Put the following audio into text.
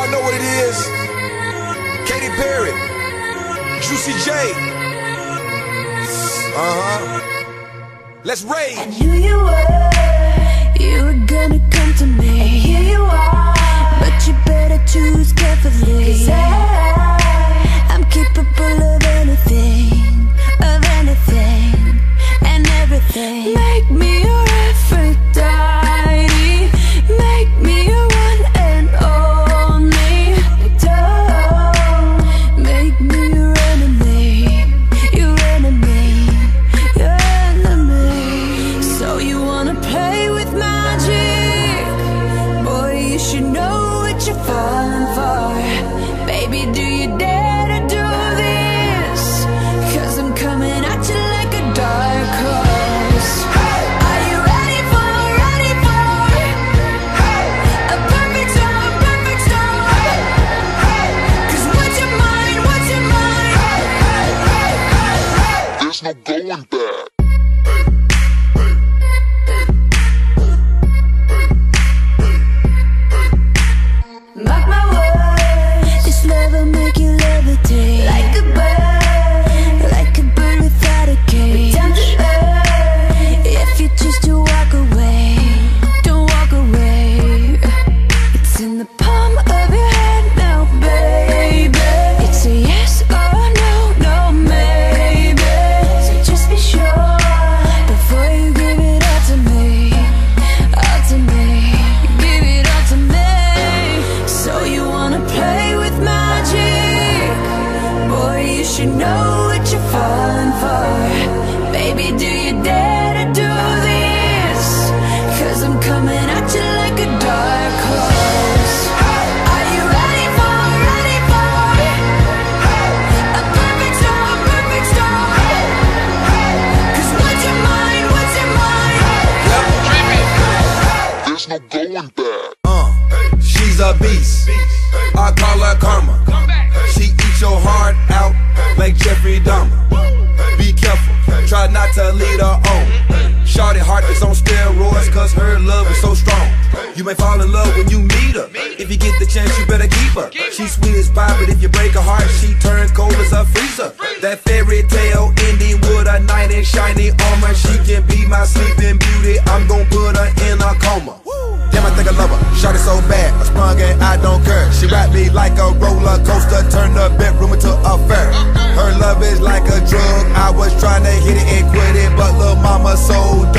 Y'all know what it is. Katy Perry, Juicy J. Let's rage. I knew you were gonna come to me, and here you are. But you better choose carefully, 'cause I'm capable of anything, and everything. Make me your Aphrodite, make me your one and only. Don't make me your enemy, your enemy, your enemy. So you wanna play with magic? Boy, you should know what you're falling for. Baby, do you dare to do this? 'Cause I'm coming at you like a dark horse. Are you ready for a perfect storm, perfect storm? 'Cause what's your mind, There's no going back. Mark my words, this love will make you levitate like a bird without a cage. Down to earth, if you choose to walk away, don't walk away. It's in the palm of your hand now, baby. It's a yes or no, no maybe. So just be sure before you give it all to me, all to me. Give it all to me. So you wanna play with magic? Boy, you should know what you're falling for. Baby, do you dare to do this? 'Cause I'm coming at you like a dark horse. Are you ready for a perfect storm, perfect storm? 'Cause what's your mind, There's no going back. She's a beast, I call her karma. She eats your heart out like Jeffrey Dahmer. Be careful, try not to lead her on. Shorty heart is on steroids, 'cause her love is so strong. You may fall in love when you meet her. If you get the chance, you better keep her. She's sweet as pie, but if you break her heart, she turns cold as a freezer. That fairy tale ending with a knight in shiny armor. She can be my sleeping beauty, I'm gon' put her in a coma. Damn, I think I love her, shorty so bad, I sprung and I don't care. She ride me like a roller coaster, turn the bedroom into a fair. Her love is like a drug, I was trying to hit it and quit it, but lil' mama so